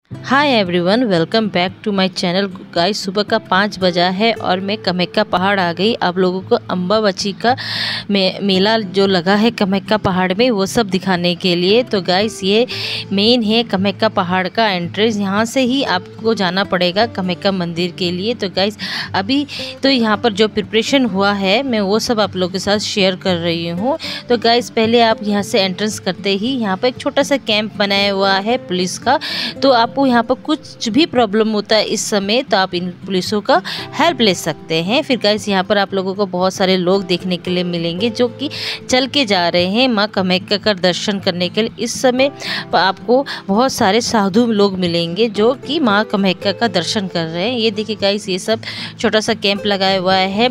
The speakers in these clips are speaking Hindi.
Hi everyone, welcome back to my channel. Guys, सुबह का 5 बजा है और मैं कमैक्का पहाड़ आ गई। आप लोगों को अम्बाबची का मेला जो लगा है कमैक्का पहाड़ में, वो सब दिखाने के लिए। तो गाइस, ये मेन है कमैक्का पहाड़ का एंट्रेंस। यहाँ से ही आपको जाना पड़ेगा कमैक्का मंदिर के लिए। तो गाइस, अभी तो यहाँ पर जो प्रिपरेशन हुआ है मैं वो सब आप लोगों के साथ शेयर कर रही हूँ। तो गाइस, पहले आप यहाँ से एंट्रेंस करते ही यहाँ पर एक छोटा सा कैंप बनाया हुआ है पुलिस का। तो आपको यहाँ पर कुछ भी प्रॉब्लम होता है इस समय, तो आप इन पुलिसों का हेल्प ले सकते हैं। फिर गाइस, यहाँ पर आप लोगों को बहुत सारे लोग देखने के लिए मिलेंगे जो कि चल के जा रहे हैं माँ कमैक्का का दर्शन करने के लिए। इस समय आपको बहुत सारे साधु लोग मिलेंगे जो कि माँ कमैक्का का दर्शन कर रहे हैं। ये देखिए गाइस, ये सब छोटा सा कैंप लगाया हुआ है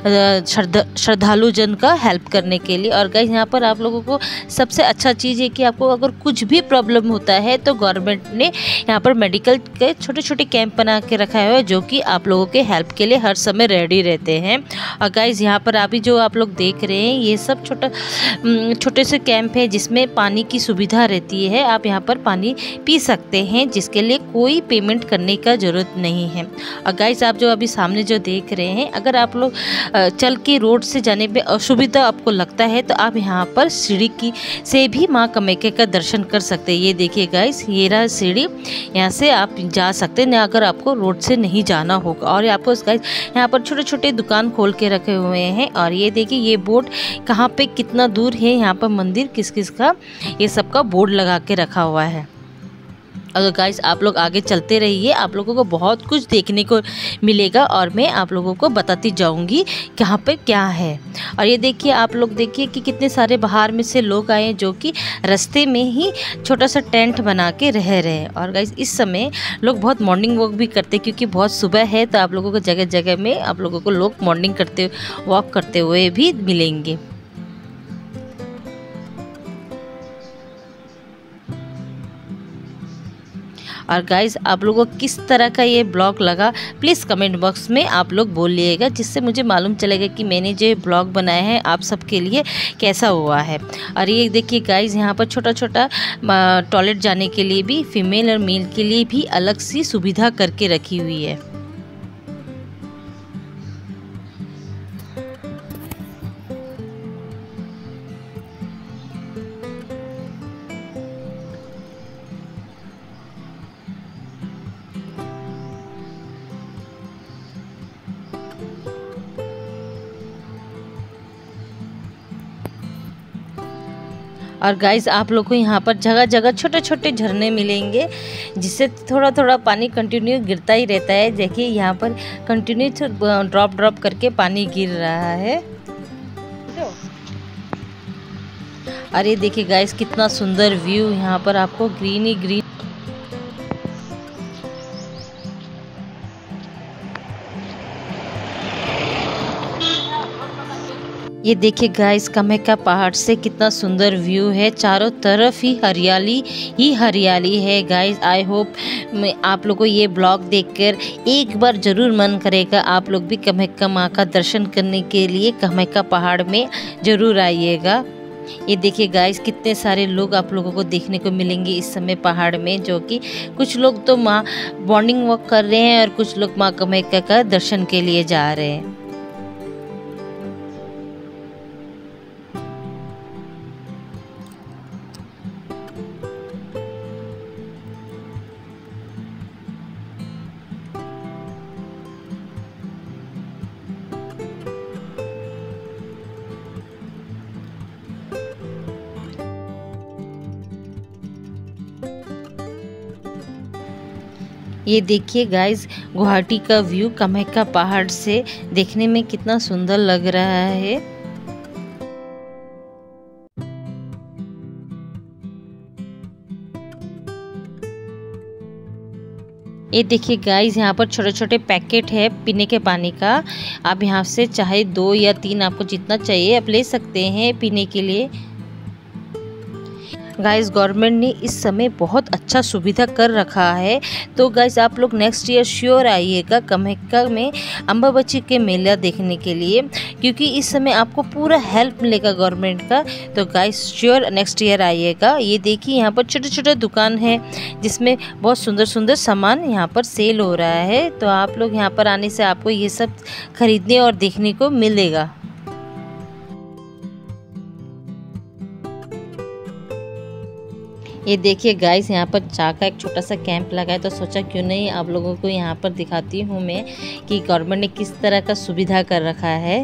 श्रद्धालु जन का हेल्प करने के लिए। और गाइस, यहाँ पर आप लोगों को सबसे अच्छा चीज़ है कि आपको अगर कुछ भी प्रॉब्लम होता है तो गवर्नमेंट ने यहाँ पर मेडिकल के छोटे छोटे कैंप बना के रखा है जो कि आप लोगों के हेल्प के लिए हर समय रेडी रहते हैं। और गाइस, यहाँ पर अभी जो आप लोग देख रहे हैं ये सब छोटे से कैंप है जिसमें पानी की सुविधा रहती है। आप यहाँ पर पानी पी सकते हैं जिसके लिए कोई पेमेंट करने का ज़रूरत नहीं है। और गाइस, आप जो अभी सामने जो देख रहे हैं, अगर आप लोग चल के रोड से जाने में असुविधा आपको लगता है तो आप यहाँ पर सीढ़ी की से भी माँ कमैक्का का दर्शन कर सकते हैं। ये देखिए गाइस, ये रहा सीढ़ी, यहाँ से आप जा सकते हैं अगर आपको रोड से नहीं जाना होगा। और आपको गाइस यहाँ पर छोटे छोटे दुकान खोल के रखे हुए हैं। और ये देखिए, ये बोर्ड कहाँ पे कितना दूर है, यहाँ पर मंदिर किस किस का, ये सब का बोर्ड लगा के रखा हुआ है। अगर गाइस, आप लोग आगे चलते रहिए, आप लोगों को बहुत कुछ देखने को मिलेगा और मैं आप लोगों को बताती जाऊंगी कहाँ पे क्या है। और ये देखिए, आप लोग देखिए कि कितने सारे बाहर में से लोग आए हैं जो कि रास्ते में ही छोटा सा टेंट बना के रह रहे हैं। और गाइस, इस समय लोग बहुत मॉर्निंग वॉक भी करते हैं क्योंकि बहुत सुबह है, तो आप लोगों को जगह जगह में आप लोगों को लोग मॉर्निंग वॉक करते हुए भी मिलेंगे। और गाइस, आप लोगों को किस तरह का ये ब्लॉग लगा प्लीज़ कमेंट बॉक्स में आप लोग बोलिएगा, जिससे मुझे मालूम चलेगा कि मैंने जो ब्लॉग बनाया है आप सबके लिए कैसा हुआ है। और ये देखिए गाइस, यहाँ पर छोटा छोटा टॉयलेट जाने के लिए भी फीमेल और मेल के लिए भी अलग सी सुविधा करके रखी हुई है। और गाइस, आप लोग को यहाँ पर जगह जगह छोटे छोटे झरने मिलेंगे जिससे थोड़ा थोड़ा पानी कंटिन्यू गिरता ही रहता है। देखिए, यहाँ पर कंटिन्यू ड्रॉप करके पानी गिर रहा है। और ये देखिए गाइस, कितना सुंदर व्यू, यहाँ पर आपको ग्रीन ही ग्रीन। ये देखिए गाइस, कमैक्का पहाड़ से कितना सुंदर व्यू है, चारों तरफ ही हरियाली है। गाइस, आई होप आप लोगों को ये ब्लॉग देखकर एक बार ज़रूर मन करेगा आप लोग भी कमैक्का माँ का दर्शन करने के लिए कमैक्का पहाड़ में ज़रूर आइएगा। ये देखिए गाइस, कितने सारे लोग आप लोगों को देखने को मिलेंगे इस समय पहाड़ में, जो कि कुछ लोग तो माँ मॉर्निंग वॉक कर रहे हैं और कुछ लोग माँ कमैक्का का दर्शन के लिए जा रहे हैं। ये देखिए गाइस, गुवाहाटी का व्यू कमैक्का पहाड़ से देखने में कितना सुंदर लग रहा है। ये देखिए गाइस, यहाँ पर छोटे छोटे पैकेट है पीने के पानी का। आप यहाँ से चाहे 2 या 3 आपको जितना चाहिए आप ले सकते हैं पीने के लिए। गाइस गवर्नमेंट ने इस समय बहुत अच्छा सुविधा कर रखा है। तो गाइस आप लोग नेक्स्ट ईयर श्योर आइएगा कामाख्या में अम्बाबच्ची के मेला देखने के लिए, क्योंकि इस समय आपको पूरा हेल्प मिलेगा गवर्नमेंट का। तो गाइस श्योर नेक्स्ट ईयर आइएगा। ये देखिए यहाँ पर छोटे छोटे दुकान है जिसमें बहुत सुंदर सुंदर सामान यहाँ पर सेल हो रहा है। तो आप लोग यहाँ पर आने से आपको ये सब खरीदने और देखने को मिलेगा। ये देखिए गाइस यहाँ पर चाय का एक छोटा सा कैंप लगा है, तो सोचा क्यों नहीं आप लोगों को यहाँ पर दिखाती हूँ मैं कि गवर्नमेंट ने किस तरह का सुविधा कर रखा है।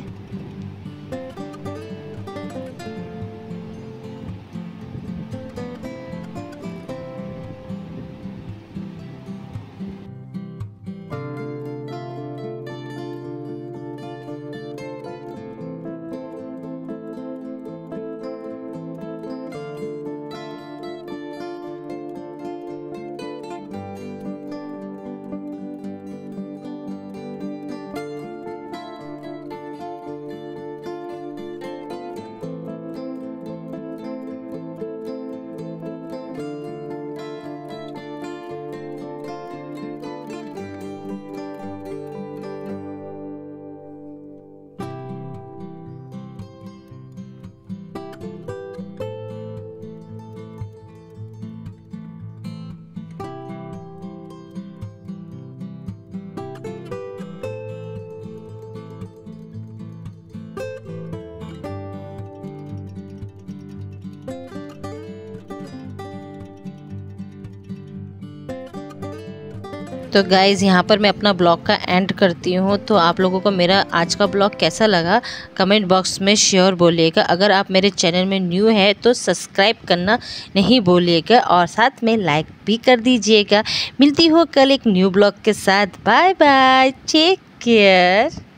तो गाइज़ यहाँ पर मैं अपना ब्लॉग का एंड करती हूँ। तो आप लोगों को मेरा आज का ब्लॉग कैसा लगा कमेंट बॉक्स में श्योर बोलिएगा। अगर आप मेरे चैनल में न्यू है तो सब्सक्राइब करना नहीं भूलिएगा और साथ में लाइक भी कर दीजिएगा। मिलती हो कल एक न्यू ब्लॉग के साथ। Bye bye, take care.